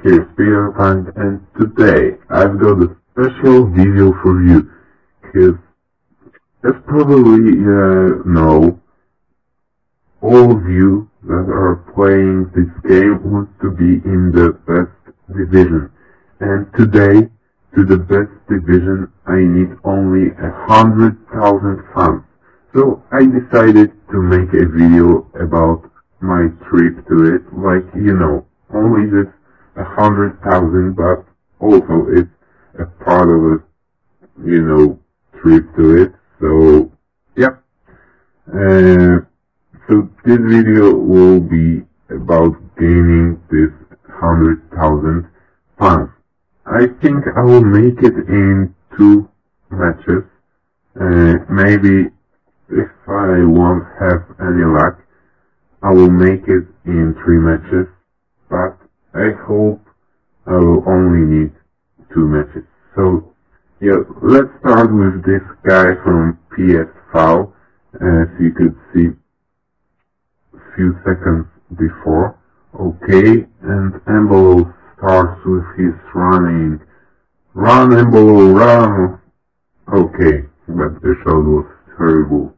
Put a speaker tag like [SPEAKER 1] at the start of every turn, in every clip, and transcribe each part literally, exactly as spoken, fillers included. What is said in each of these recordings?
[SPEAKER 1] here's PeterPunk, and today I've got a special video for you, because as probably uh, know, all of you that are playing this game want to be in the best division, and today, to the best division, I need only a hundred thousand funds. So I decided to make a video about my trip to it, like, you know, only this a hundred thousand, but also it's a part of a, you know, trip to it. So, yep. Uh, so this video will be about gaining this hundred thousand pounds. I think I will make it in two matches. Uh, maybe if I won't have any luck, I will make it in three matches, but I hope I will only need two matches. So, yeah, let's start with this guy from P S V, as you could see a few seconds before. Okay, and Embolo starts with his running. Run, Embolo, run! Okay, but the shot was terrible.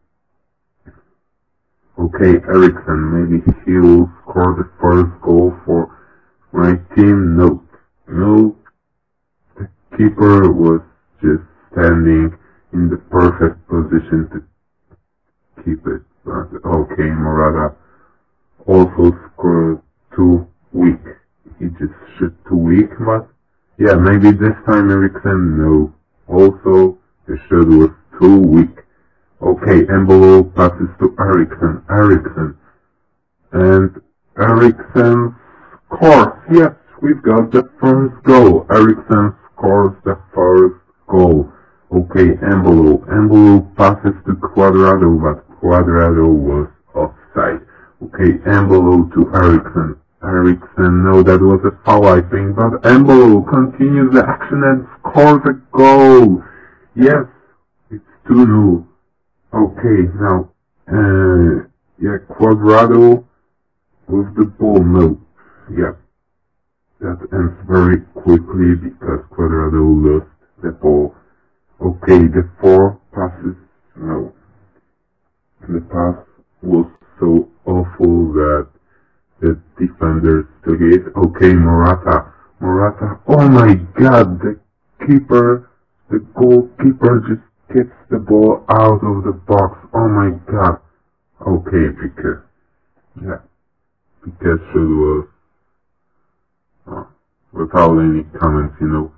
[SPEAKER 1] Okay, Eriksen, maybe he will score the first goal for my team. Nope. No. The keeper was just standing in the perfect position to keep it. But okay, Morata also scored too weak. He just shot too weak, but yeah, maybe this time Eriksen, no. Also, the shot was too weak. Okay, Embolo passes to Eriksen. Eriksen. And Eriksen scores. Yes, we've got the first goal. Eriksen scores the first goal. Okay, Embolo. Embolo passes to Cuadrado, but Cuadrado was offside. Okay, Embolo to Eriksen. Eriksen, no, that was a foul, I think, but Embolo continues the action and scores a goal. Yes, it's two nil. Okay, now, uh, yeah, Cuadrado with the ball, no, yeah, that ends very quickly because Cuadrado lost the ball. Okay, the four passes, no, the pass was so awful that the defenders took it. Okay, Morata, Morata, oh my god, the keeper, the goalkeeper just gets the ball out of the box. Oh my god. Okay, Piqué. Yeah. Piqué should have, uh, without any comments, you know.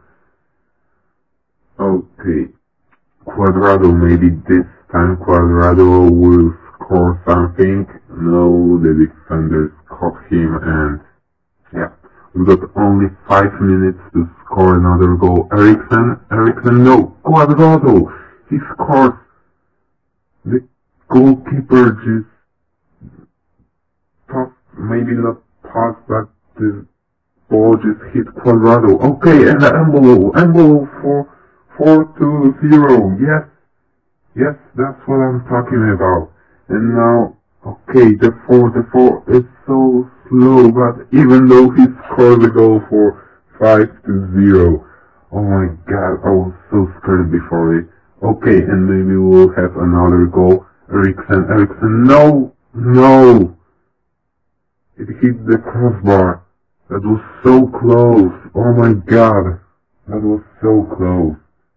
[SPEAKER 1] Okay. Cuadrado, maybe this time Cuadrado will score something. No, the defenders caught him, and yeah. We've got only five minutes to score another goal. Eriksen, Eriksen, no, Cuadrado! He scores. The goalkeeper just tossed, maybe not tossed, but the ball just hit Cuadrado. Okay, and Embolo, Embolo for four to zero. Yes, yes, that's what I'm talking about. And now, okay, the four, the four is so slow, but even though he scored the goal for five to zero, oh my god, I was so scared before it. Okay, and maybe we'll have another goal. Eriksen, Eriksen, no! No! It hit the crossbar. That was so close. Oh my god. That was so close.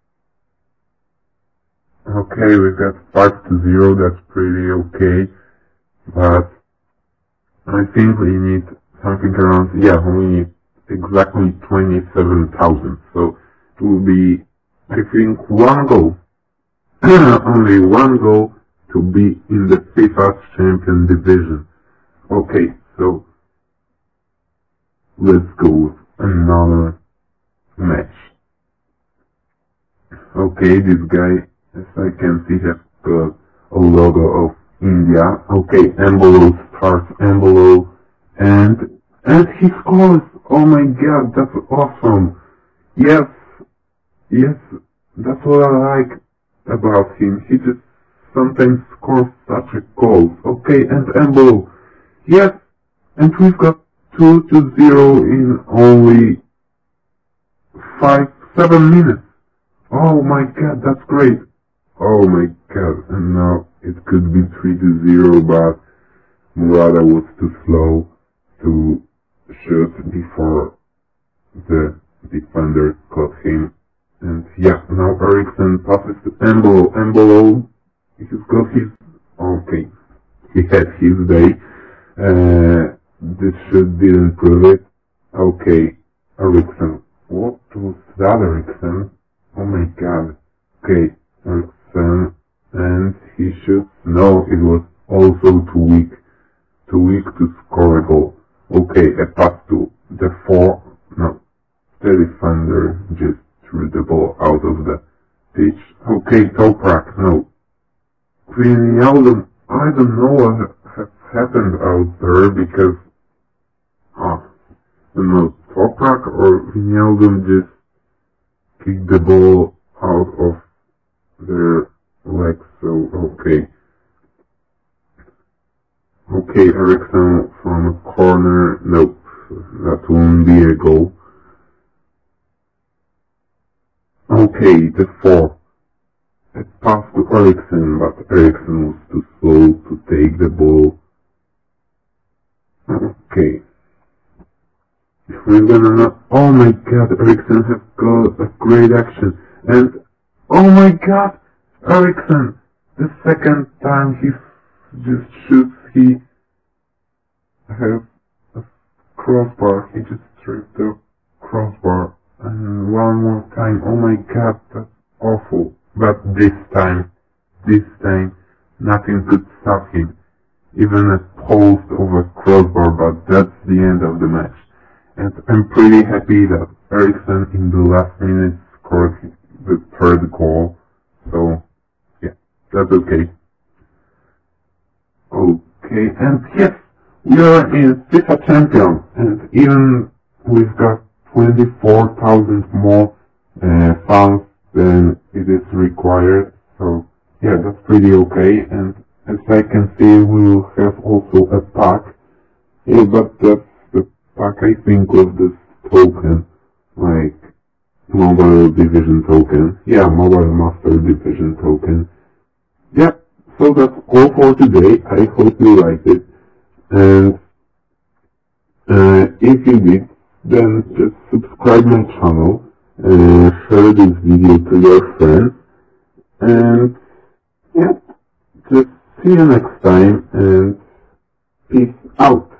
[SPEAKER 1] Okay, we got five to zero. That's pretty okay. But I think we need something around, yeah, we need exactly twenty-seven thousand. So it will be, I think, one goal. Only one goal to be in the FIFA Champion Division. Okay, so let's go with another match. Okay, this guy, as I can see, has got a logo of India. Okay, Embolo starts, Embolo, and, and he scores! Oh my god, that's awesome! Yes, yes, that's what I like about him. He just sometimes scores such a goal. Okay, and Embolo. Yes, and we've got two to zero in only five, seven minutes. Oh my god, that's great. Oh my god, and now it could be three to zero, but Murata was too slow to shoot before the defender caught him. And yeah, now Eriksson passes to Embolo. Embolo, he's got his, okay, he had his day. Uh, this shot didn't prove it. Okay, Eriksson. What was that, Eriksson? Oh my god. Okay, Eriksson, and he shoots. No, it was also too weak. Too weak to score a goal. Okay, a pass to the four. No, the defender just threw the ball out of the pitch. Okay, Toprak. No. Wijnaldum, I don't know what has happened out there because, oh, I don't know, Toprak or Wijnaldum just kicked the ball out of their legs, so okay. Okay, Eriksson from a corner, nope, that won't be a goal. Okay, the four. A pass to Eriksson, but Eriksson was too slow to take the ball. Okay. If we're gonna not, oh my god, Eriksson has got a great action, and oh my god, Eriksson, the second time he just shoots, he has a crossbar, he just stripped the crossbar, and one more time, oh my god, that's awful, but this time, this time, nothing could stop him, even a post of a crossbar, but that's the end of the match. And I'm pretty happy that Eriksson in the last minute scored the third goal. So, yeah, that's okay. Okay, and yes, we are in FIFA Champions, and even we've got twenty-four thousand more uh, fans than it is required. So, yeah, that's pretty okay. And as I can see, we will have also a pack. Yeah, but that's pack, I think, of this token, like Mobile Division token. Yeah, Mobile Master Division token. Yeah, so that's all for today. I hope you liked it. And uh, if you did, then just subscribe my channel, uh, share this video to your friends, and yeah, just see you next time, and peace out.